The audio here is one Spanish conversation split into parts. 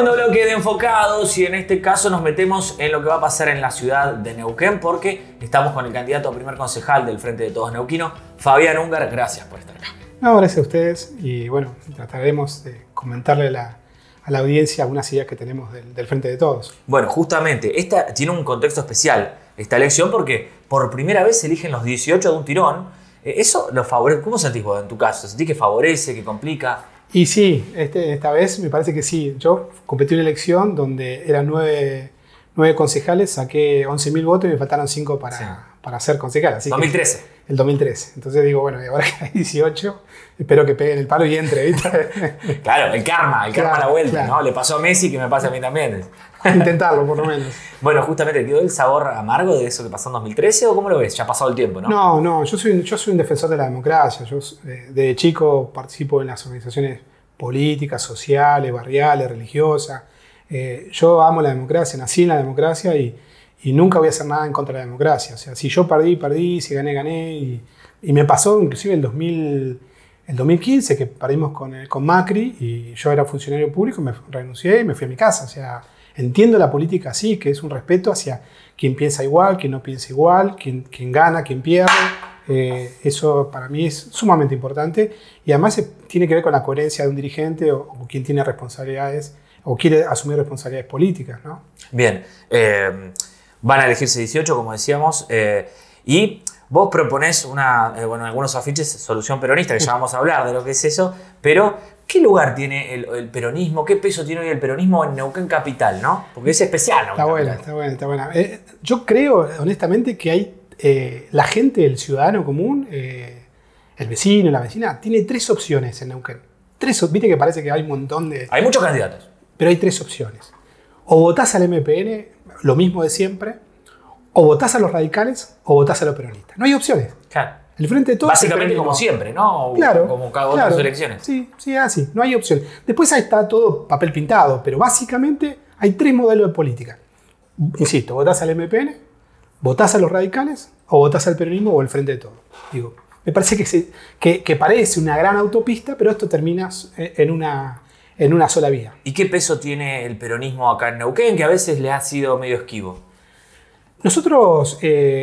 Segundo bloque de Enfocados, y en este caso nos metemos en lo que va a pasar en la ciudad de Neuquén, porque estamos con el candidato a primer concejal del Frente de Todos Neuquino, Fabián Üngar. Gracias por estar acá. No, gracias a ustedes, y bueno, trataremos de comentarle a la audiencia algunas ideas que tenemos del Frente de Todos. Bueno, justamente, esta tiene un contexto especial, esta elección, porque por primera vez se eligen los 18 de un tirón. ¿Eso lo favorece? ¿Cómo sentís vos en tu caso? ¿Sentís que favorece, que complica? Y sí, esta vez me parece que sí. Yo competí una elección donde eran 9 concejales, saqué 11.000 votos y me faltaron 5 para ser concejal. Así 2013. El 2013. Entonces digo, bueno, y ahora que hay 18, espero que peguen el palo y entre, ¿viste? Claro, el karma a la vuelta, claro. ¿No? Le pasó a Messi, que me pasa a mí también. Intentarlo, por lo menos. Bueno, justamente, ¿quedó el sabor amargo de eso que pasó en 2013 o cómo lo ves? Ya ha pasado el tiempo, ¿no? No, yo soy un defensor de la democracia. Yo desde chico participo en las organizaciones políticas, sociales, barriales, religiosas. Yo amo la democracia, nací en la democracia y nunca voy a hacer nada en contra de la democracia. O sea, si yo perdí, si gané. Y me pasó inclusive el 2015 que perdimos con Macri y yo era funcionario público, me renuncié y me fui a mi casa. O sea, entiendo la política así, que es un respeto hacia quien piensa igual, quien no piensa igual, quien gana, quien pierde. Eso para mí es sumamente importante y además tiene que ver con la coherencia de un dirigente o quien tiene responsabilidades o quiere asumir responsabilidades políticas, ¿no? Bien, van a elegirse 18, como decíamos, y vos proponés en algunos afiches solución peronista, que ya vamos a hablar de lo que es eso, pero ¿qué lugar tiene el peronismo? ¿Qué peso tiene hoy el peronismo en Neuquén Capital, no? Porque es especial, ¿no? Está buena. Yo creo, honestamente, que hay la gente, el ciudadano común, el vecino, la vecina, tiene 3 opciones en Neuquén. Viste que parece que hay un montón de... Hay muchos candidatos. Pero hay 3 opciones. O votás al MPN, lo mismo de siempre, o votás a los radicales, o votás a los peronistas. No hay opciones. Claro. El Frente de Todos... Básicamente como siempre, ¿no? Claro. Como cada otra de sus elecciones. Sí, así. No hay opción. Después ahí está todo papel pintado, pero básicamente hay 3 modelos de política. Insisto, votás al MPN, votás a los radicales, o votás al peronismo o al Frente de Todos. Digo, me parece que parece una gran autopista, pero esto termina en una sola vía. ¿Y qué peso tiene el peronismo acá en Neuquén, que a veces le ha sido medio esquivo? Nosotros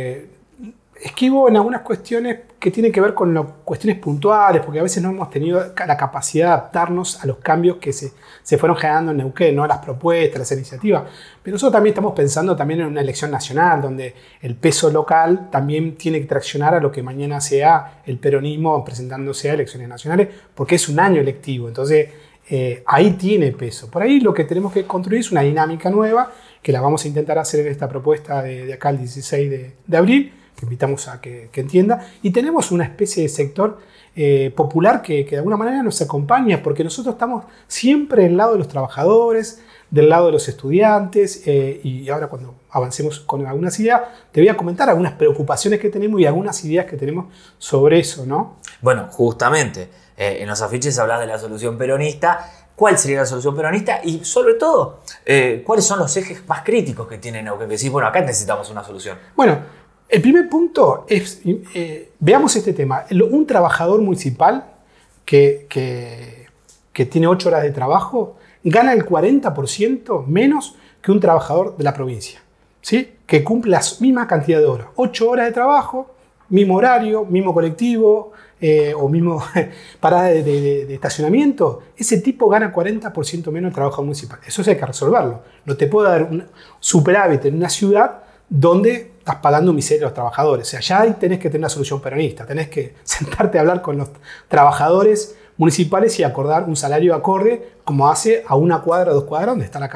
esquivo en algunas cuestiones que tienen que ver con cuestiones puntuales, porque a veces no hemos tenido la capacidad de adaptarnos a los cambios que se fueron generando en Neuquén, ¿no? Las propuestas, las iniciativas. Pero nosotros también estamos pensando también en una elección nacional, donde el peso local también tiene que traccionar a lo que mañana sea el peronismo presentándose a elecciones nacionales, porque es un año electivo. Entonces, ahí tiene peso. Por ahí lo que tenemos que construir es una dinámica nueva, que la vamos a intentar hacer en esta propuesta de acá el 16 de abril, que invitamos a que entienda. Y tenemos una especie de sector popular que de alguna manera nos acompaña, porque nosotros estamos siempre del lado de los trabajadores, del lado de los estudiantes, y ahora cuando avancemos con algunas ideas, te voy a comentar algunas preocupaciones que tenemos y algunas ideas que tenemos sobre eso, ¿no? Bueno, justamente, en los afiches hablas de la solución peronista. ¿Cuál sería la solución peronista? Y sobre todo, ¿cuáles son los ejes más críticos que tiene Neuquén? Que decís, bueno, acá necesitamos una solución. Bueno, el primer punto es, veamos este tema. Un trabajador municipal que tiene 8 horas de trabajo gana el 40% menos que un trabajador de la provincia, ¿sí? Que cumple la misma cantidad de horas. 8 horas de trabajo, mismo horario, mismo colectivo, o mismo parada de estacionamiento. Ese tipo gana 40% menos el trabajo municipal. Eso hay que resolverlo. No te puedo dar un superávit en una ciudad donde estás pagando miseria a los trabajadores. O sea, ya ahí tenés que tener una solución peronista. Tenés que sentarte a hablar con los trabajadores municipales y acordar un salario acorde, como hace a 1 cuadra, 2 cuadras, donde está la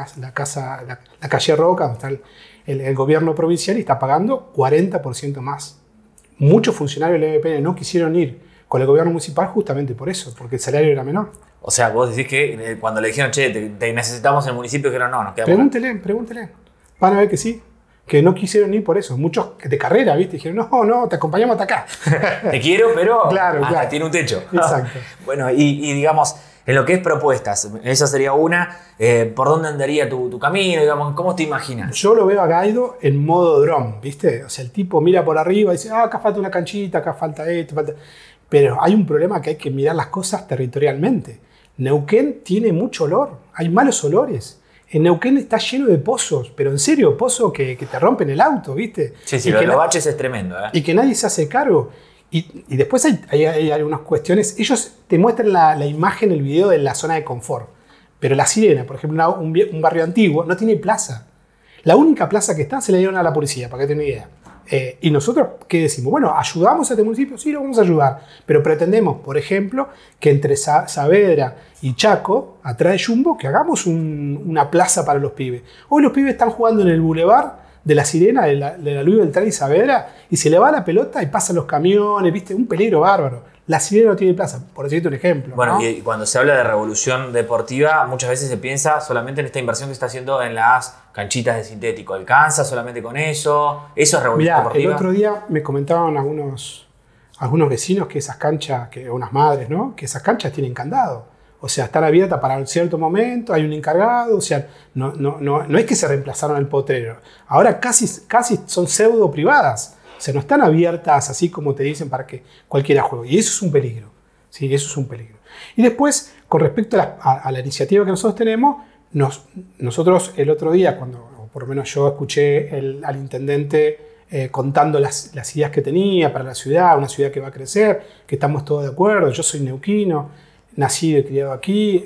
calle Roca, donde está el gobierno provincial, y está pagando 40% más. Muchos funcionarios del MPN no quisieron ir con el gobierno municipal justamente por eso, porque el salario era menor. O sea, vos decís que cuando le dijeron, che, te necesitamos en el municipio, dijeron, no, nos quedamos. Pregúntele. Van a ver que sí, que no quisieron ir por eso. Muchos de carrera, ¿viste? Dijeron, no, te acompañamos hasta acá. Te quiero, pero claro. Tiene un techo. Exacto. Bueno, y digamos, en lo que es propuestas, esa sería una. ¿Por dónde andaría tu camino? Digamos, ¿cómo te imaginas? Yo lo veo a Guaido en modo dron, ¿viste? O sea, el tipo mira por arriba y dice, acá falta una canchita, acá falta esto, falta... Pero hay un problema que hay que mirar las cosas territorialmente. Neuquén tiene mucho olor, hay malos olores. En Neuquén está lleno de pozos, pero en serio, pozos que te rompen el auto, ¿viste? Sí, lo de los baches es tremendo. Y que nadie se hace cargo. Y después hay algunas cuestiones. Ellos te muestran la imagen, el video de la zona de confort. Pero La Sirena, por ejemplo, un barrio antiguo, no tiene plaza. La única plaza que está se la dieron a la policía, para que tengan una idea. Y nosotros, ¿qué decimos? Bueno, ¿ayudamos a este municipio? Sí, lo vamos a ayudar. Pero pretendemos, por ejemplo, que entre Saavedra y Chaco, atrás de Jumbo, que hagamos una plaza para los pibes. Hoy los pibes están jugando en el bulevar de La Sirena, de la Luis Beltrán y Saavedra, y se le va la pelota y pasan los camiones, ¿viste? Un peligro bárbaro. La Sirena no tiene plaza, por decirte un ejemplo. Bueno, ¿no? Y cuando se habla de revolución deportiva, muchas veces se piensa solamente en esta inversión que se está haciendo en las canchitas de sintético. ¿Alcanza solamente con eso? ¿Eso es revolución deportiva? El otro día me comentaban algunos vecinos que esas canchas, unas madres, ¿no? Que esas canchas tienen candado. O sea, están abiertas para un cierto momento, hay un encargado, o sea, no es que se reemplazaron el potrero. Ahora casi son pseudo privadas. O sea, no están abiertas así como te dicen para que cualquiera juegue. Y eso es un peligro. ¿Sí? Eso es un peligro. Y después, con respecto a la iniciativa que nosotros tenemos, nosotros el otro día, o por lo menos yo escuché al intendente contando las ideas que tenía para la ciudad, una ciudad que va a crecer, que estamos todos de acuerdo. Yo soy neuquino, nacido y criado aquí,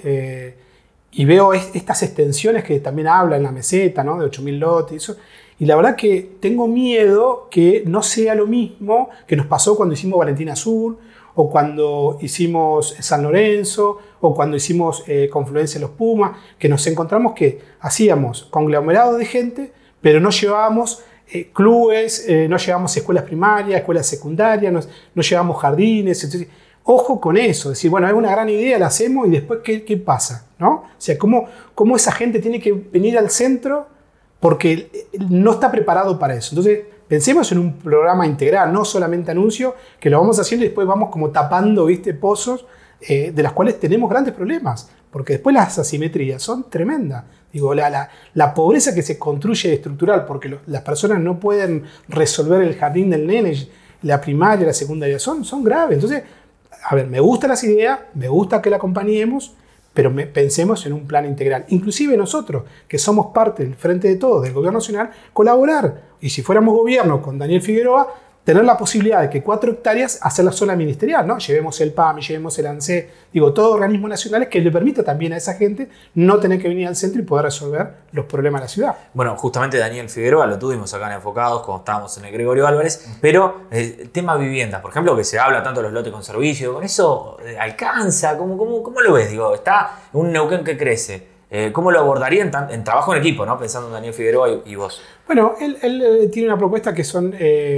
y veo estas extensiones que también habla en la meseta, ¿no? De 8.000 lotes y eso. Y la verdad que tengo miedo que no sea lo mismo que nos pasó cuando hicimos Valentina Sur, o cuando hicimos San Lorenzo, o cuando hicimos Confluencia Los Pumas, que nos encontramos que hacíamos conglomerados de gente, pero no llevábamos clubes, no llevábamos escuelas primarias, escuelas secundarias, no llevábamos jardines. Entonces, ojo con eso, decir, bueno, es una gran idea, la hacemos y después, ¿qué pasa? ¿No? O sea, ¿cómo esa gente tiene que venir al centro? Porque no está preparado para eso. Entonces, pensemos en un programa integral, no solamente anuncio, que lo vamos haciendo y después vamos como tapando, ¿viste? Pozos de las cuales tenemos grandes problemas, porque después las asimetrías son tremendas. Digo, la pobreza que se construye estructural, porque las personas no pueden resolver el jardín del nene, la primaria, la secundaria, son graves. Entonces, a ver, me gustan las ideas, me gusta que la acompañemos, pero pensemos en un plan integral. Inclusive nosotros, que somos parte del Frente de Todos, del Gobierno Nacional, colaborar. Y si fuéramos gobierno con Daniel Figueroa, tener la posibilidad de que 4 hectáreas hacer la zona ministerial, ¿no? Llevemos el PAMI, llevemos el ANSE, digo, todos organismos nacionales que le permita también a esa gente no tener que venir al centro y poder resolver los problemas de la ciudad. Bueno, justamente Daniel Figueroa lo tuvimos acá en Enfocados cuando estábamos en el Gregorio Álvarez, pero tema viviendas, por ejemplo, que se habla tanto de los lotes con servicio, ¿con eso alcanza? ¿Cómo lo ves? Digo, está un Neuquén que crece. ¿Cómo lo abordaría en trabajo en equipo, ¿no? Pensando en Daniel Figueroa y vos? Bueno, él tiene una propuesta que son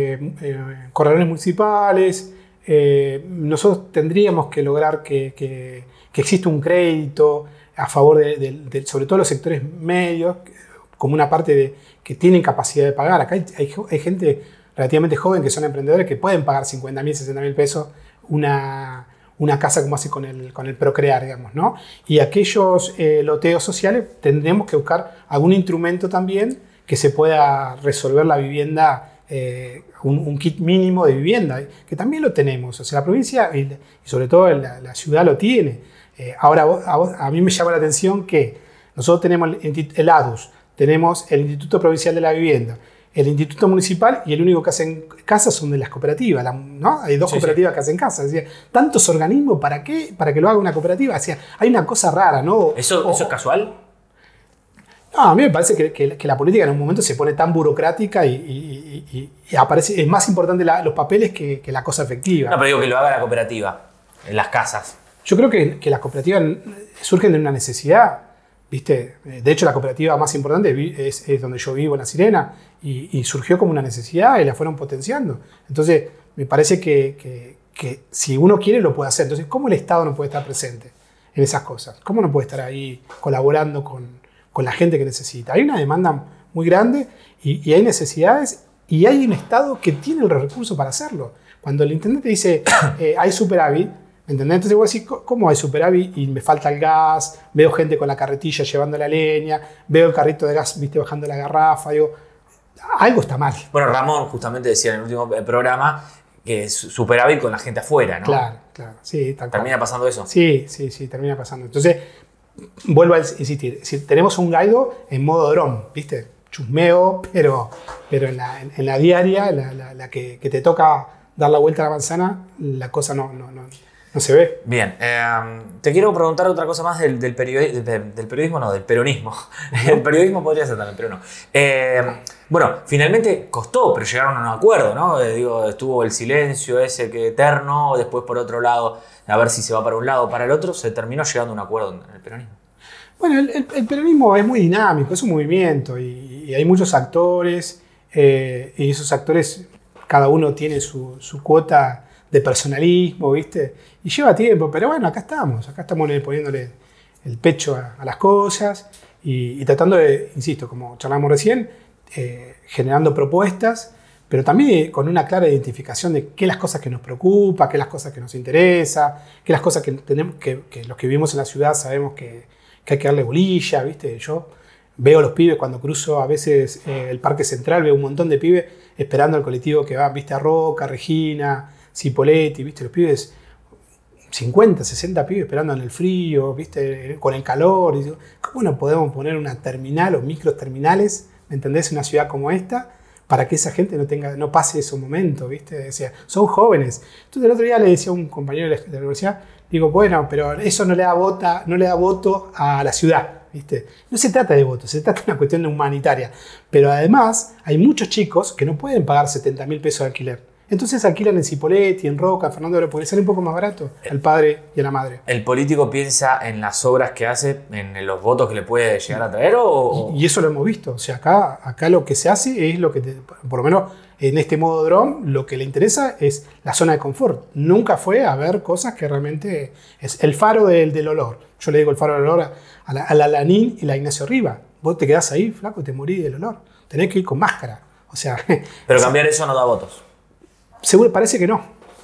corredores municipales. Nosotros tendríamos que lograr que exista un crédito a favor sobre todo los sectores medios, como una parte que tienen capacidad de pagar. Acá hay gente relativamente joven que son emprendedores que pueden pagar 50.000, 60.000 pesos una casa como hace con el Procrear, digamos, ¿no? Y aquellos loteos sociales tendremos que buscar algún instrumento también que se pueda resolver la vivienda, un kit mínimo de vivienda, que también lo tenemos. O sea, la provincia y sobre todo la ciudad lo tiene. Ahora, a mí me llama la atención que nosotros tenemos el ADUS, tenemos el Instituto Provincial de la Vivienda, el Instituto Municipal, y el único que hacen casas son de las cooperativas, ¿no? Hay 2 cooperativas que hacen casas. Decía, ¿tantos organismos para qué? Para que lo haga una cooperativa. O sea, hay una cosa rara, ¿no? ¿Eso es casual? No, a mí me parece que la política en un momento se pone tan burocrática y aparece, es más importante los papeles que la cosa efectiva. No, pero digo que lo haga la cooperativa, en las casas. Yo creo que las cooperativas surgen de una necesidad, ¿viste? De hecho, la cooperativa más importante es donde yo vivo, en La Sirena, y surgió como una necesidad y la fueron potenciando. Entonces, me parece que si uno quiere, lo puede hacer. Entonces, ¿cómo el Estado no puede estar presente en esas cosas? ¿Cómo no puede estar ahí colaborando con la gente que necesita? Hay una demanda muy grande y hay necesidades, y hay un Estado que tiene los recursos para hacerlo. Cuando el intendente dice hay superávit, ¿entendés? Entonces vos decís, ¿cómo hay superávit y me falta el gas? Veo gente con la carretilla llevando la leña, veo el carrito de gas, viste, bajando la garrafa. Digo, algo está mal. Bueno, Ramón justamente decía en el último programa que es superávit con la gente afuera, ¿no? Claro. Sí, ¿Termina pasando eso? Sí, termina pasando. Entonces, vuelvo a insistir, si tenemos un Guaido en modo dron, ¿viste? Chusmeo, pero en la diaria, la que te toca dar la vuelta a la manzana, la cosa no se ve. Bien, te quiero preguntar otra cosa más del periodismo, no, del peronismo. El periodismo podría ser también, pero no. Bueno, finalmente costó, pero llegaron a un acuerdo, ¿no? Estuvo el silencio ese que eterno, después por otro lado, a ver si se va para un lado o para el otro, se terminó llegando a un acuerdo en el peronismo. Bueno, el peronismo es muy dinámico, es un movimiento y hay muchos actores y esos actores, cada uno tiene su cuota de personalismo, ¿viste? Y lleva tiempo, pero bueno, acá estamos poniéndole el pecho a las cosas y tratando de, insisto, como charlamos recién, generando propuestas, pero también con una clara identificación de qué las cosas que nos preocupa, qué las cosas que nos interesa, qué las cosas que tenemos, que los que vivimos en la ciudad sabemos que hay que darle bolilla, ¿viste? Yo veo a los pibes cuando cruzo a veces el Parque Central, veo un montón de pibes esperando al colectivo que va, ¿viste? A Roca, Regina, Cipolletti, ¿viste? Los pibes, 50, 60 pibes esperando en el frío, ¿viste? Con el calor. Y digo, ¿cómo no podemos poner una terminal o microterminales, ¿me entendés? En una ciudad como esta, para que esa gente no pase esos momentos, ¿viste? Decía, son jóvenes. Entonces el otro día le decía a un compañero de la universidad, digo, bueno, pero eso no le da voto a la ciudad, ¿viste? No se trata de voto, se trata de una cuestión humanitaria. Pero además hay muchos chicos que no pueden pagar 70.000 pesos de alquiler. Entonces alquilan en Cipolletti, en Roca, en Fernando de Oro, porque sale un poco más barato al padre y a la madre. ¿El político piensa en las obras que hace, en los votos que le puede llegar a traer? Y eso lo hemos visto. O sea, acá lo que se hace es lo que, por lo menos en este modo dron, lo que le interesa es la zona de confort. Nunca fue a ver cosas que realmente es el faro del olor. Yo le digo el faro del olor a la Lanín y la Ignacio Riva. Vos te quedás ahí, flaco, te morís del olor. Tenés que ir con máscara. O sea, pero cambiar eso no da votos. Seguro, parece que no,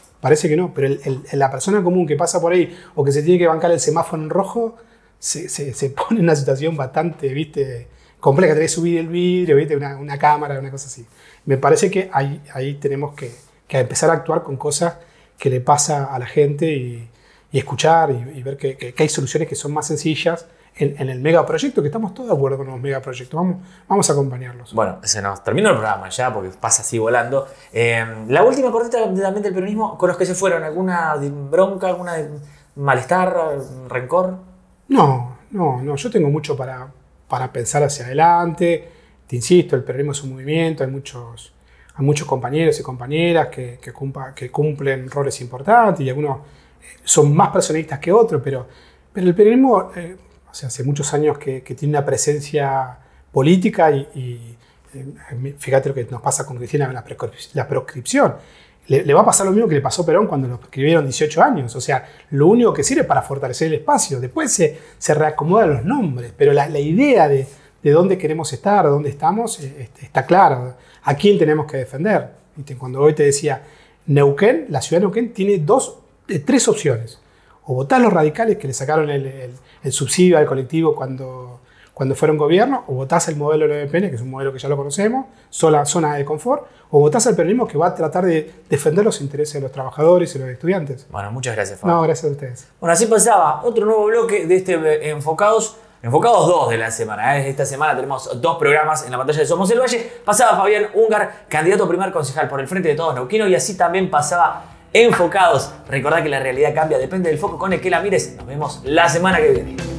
pero la persona común que pasa por ahí o que se tiene que bancar el semáforo en rojo se pone en una situación bastante, ¿viste? Compleja. Tenés que subir el vidrio, ¿viste? Una cámara, una cosa así. Me parece que ahí tenemos que empezar a actuar con cosas que le pasa a la gente y escuchar y ver que hay soluciones que son más sencillas en el megaproyecto, que estamos todos de acuerdo con los megaproyectos. Vamos a acompañarlos. Bueno, se nos terminó el programa ya, porque pasa así volando. La última cortita también del peronismo, con los que se fueron, ¿alguna bronca, alguna malestar, rencor? No, yo tengo mucho para pensar hacia adelante. Te insisto, el peronismo es un movimiento, hay muchos compañeros y compañeras que cumplen roles importantes y algunos son más personalistas que otros, pero el peronismo... O sea, hace muchos años que tiene una presencia política y fíjate lo que nos pasa con Cristina en la proscripción. Le va a pasar lo mismo que le pasó a Perón cuando lo proscribieron 18 años. O sea, lo único que sirve es para fortalecer el espacio. Después se reacomodan los nombres, pero la idea de dónde queremos estar, dónde estamos, está clara. ¿A quién tenemos que defender? Cuando hoy te decía, Neuquén, la ciudad de Neuquén tiene tres opciones. O votás los radicales que le sacaron el subsidio al colectivo cuando fueron gobierno, o votás el modelo del MPN, que es un modelo que ya lo conocemos, zona de confort, o votás al peronismo que va a tratar de defender los intereses de los trabajadores y los estudiantes. Bueno, muchas gracias, Fabio. No, gracias a ustedes. Bueno, así pasaba otro nuevo bloque de este Enfocados 2 de la semana. Esta semana tenemos 2 programas en la pantalla de Somos el Valle. Pasaba Fabián Ungar, candidato a primer concejal por el Frente de Todos Neuquino, y así también pasaba Enfocados. Recordá que la realidad cambia, depende del foco con el que la mires. Nos vemos la semana que viene.